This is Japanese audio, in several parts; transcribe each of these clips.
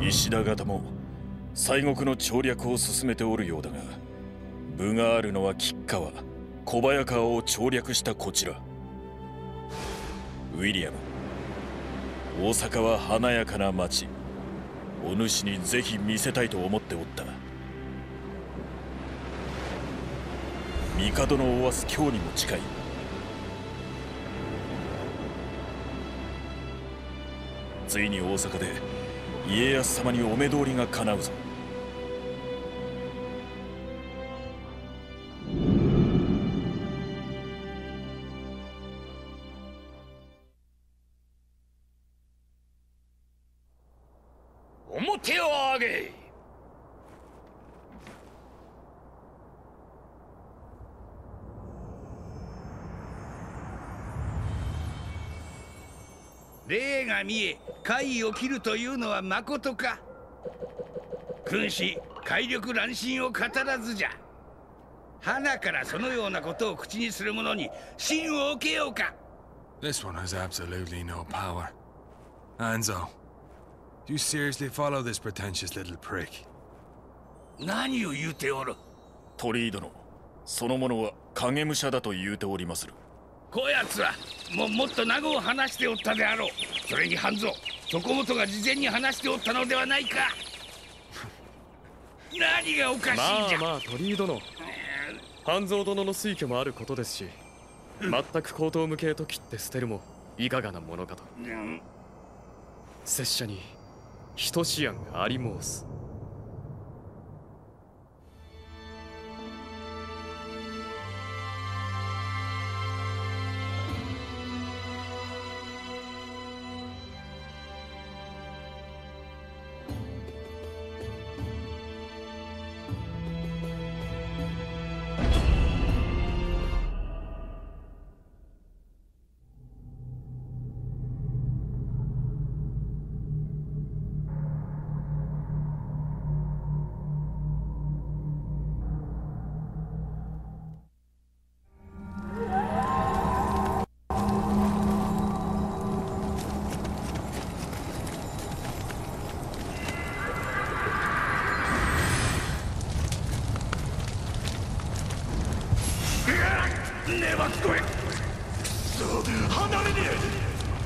石田方も西国の調略を進めておるようだが、分があるのは吉川、小早川を調略したこちら。ウィリアム、大阪は華やかな町。お主にぜひ見せたいと思っておった。帝のおわす今日にも近い。ついに大阪で家康様にお目通りが叶うぞ。 面を上げ。 霊が見え怪を切るというのはまことか。君子怪力乱心を語らずじゃ。花からそのようなことを口にする者に信を受けようか。 This one has absolutely no power. Anzo, do you seriously follow this pretentious little prick? 何を言うておる。 鳥居殿、その者は影武者だと言うておりまする。 こやつはもっと名護を話しておったであろう。それに半蔵、そこもとが事前に話しておったのではないか。何がおかしいじゃ。 まあ鳥居殿、半蔵殿の推挙もあることですし、全く口頭無形と切って捨てるもいかがなものかと。拙者に一思案があり申す。 ねば聞こえ。離れねえ。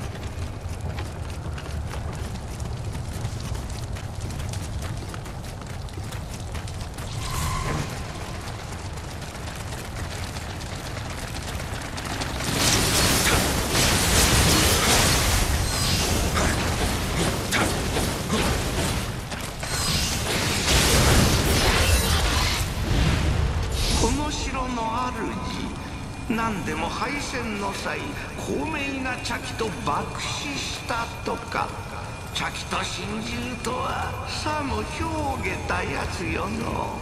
何でも敗戦の際高名な茶器と爆死したとか。茶器と心中とはさも表下たやつよの。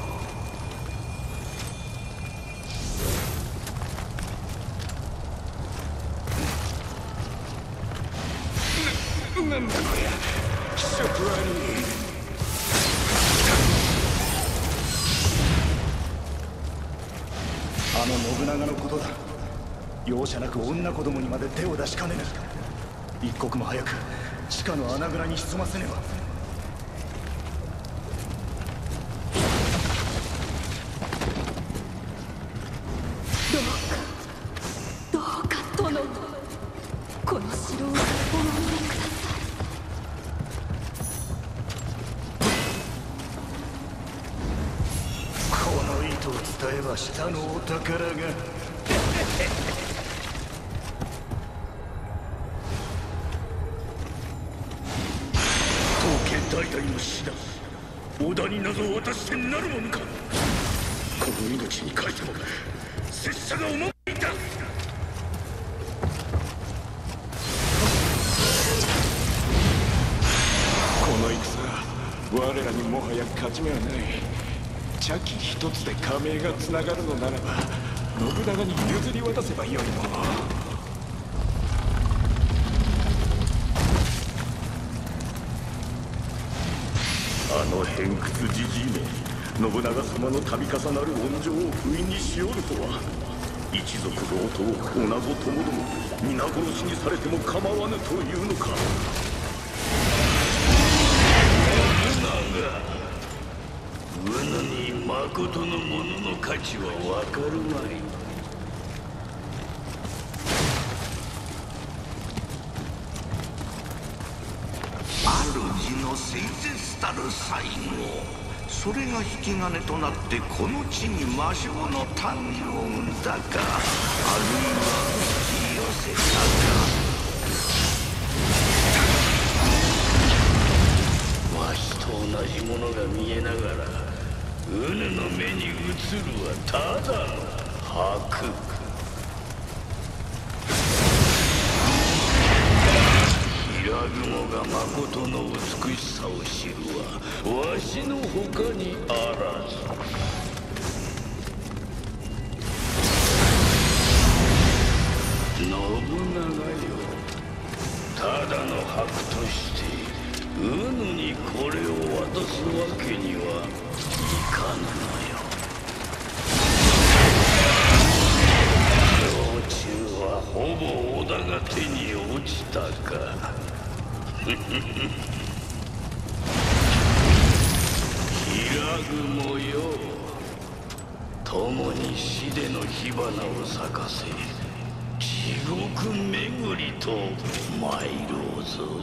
なんだこりゃ。気色悪い。 あの信長のことだ。容赦なく女子供にまで手を出しかねぬ。一刻も早く地下の穴蔵に潜ませねば。 どうか殿、この城をお守りください。 この意図を伝えば下のお宝が当家代々の死だ。織田に謎を渡してなるものか。この命に書いても拙者が思っていた。 この戦、我らにもはや勝ち目はない。茶器一つで加盟がつながるのならば信長に譲り渡せばよいもの。 あの偏屈じじいめ、信長様の度重なる温情を不意にしおるとは。一族同等女子ともども皆殺しにされても構わぬというのか。 うぬに誠のものの価値はわかるまい。主の清絶たる最後、それが引き金となってこの地に魔性の誕生を生んだか、あるいは引き寄せたか。わしと同じものが見えながらうぬの目に映るはただの白。平雲が誠の美しさを知るはわしの他にあらず。信長よ、ただの白としてうぬにこれを渡すわけにはいかぬのよ。道中はほぼ織田が手に落ちたか。平雲よ、共に死での火花を咲かせ地獄巡りと参ろうぞ。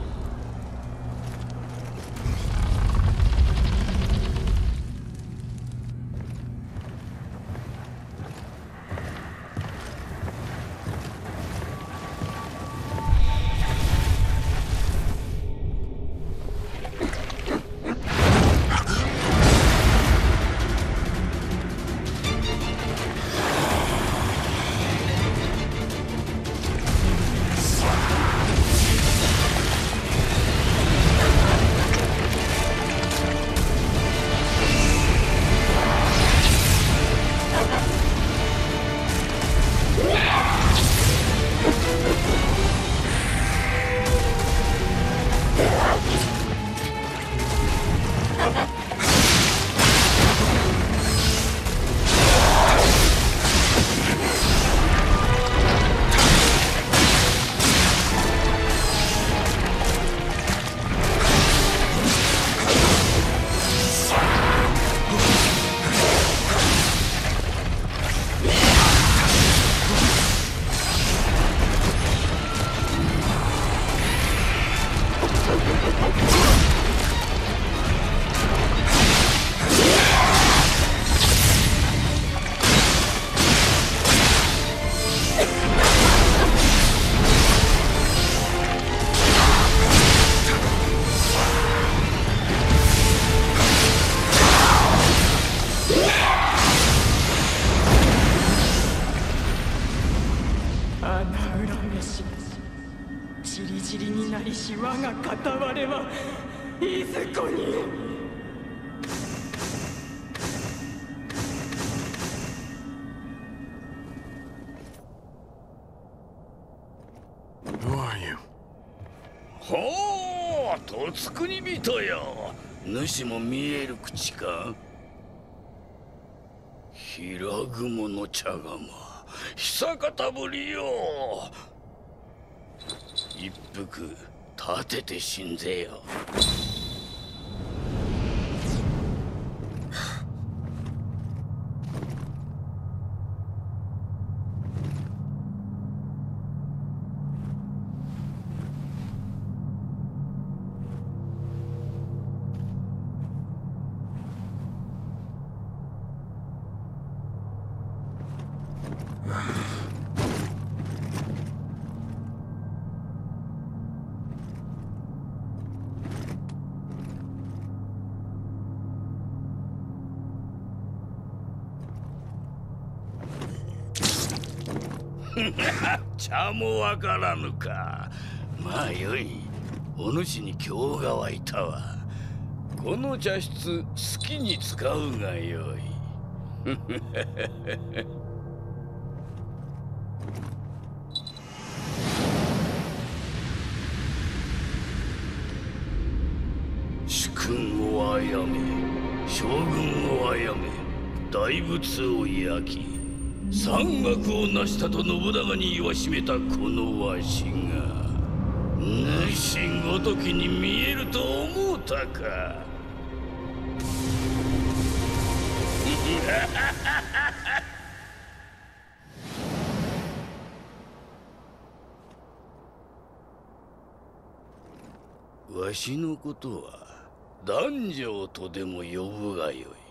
ほう、とつくに人よ。主も見える口か。平雲の茶釜、久方ぶりよ。一服立てて死んぜよ。茶もわからぬか。まあよい、お主に興が湧いたわ。この茶室好きに使うがよい。主君を殺め、将軍を殺め、大仏を焼き、山岳を成したと信長に言わしめたこのわしが主ごときに見えると思うたか。 わしのことは男女とでも呼ぶがよい。